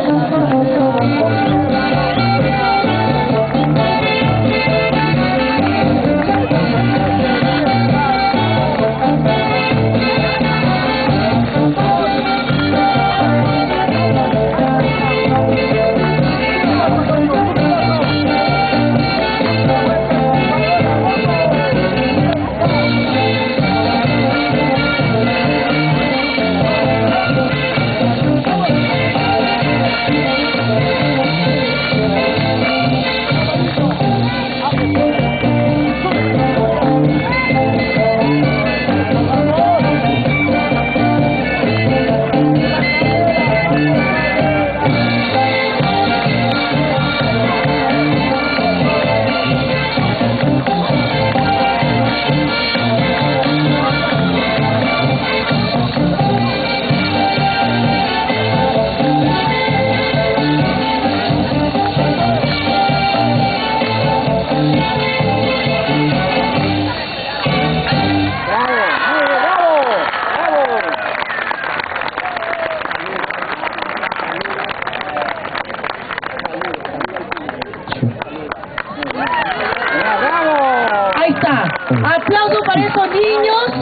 Ahí está. Aplauso para esos niños.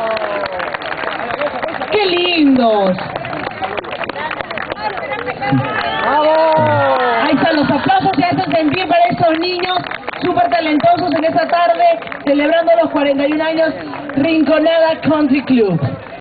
¡Qué lindos! Ahí están los aplausos, se hacen sentir para esos niños súper talentosos en esta tarde, celebrando los 41 años Rinconada Country Club.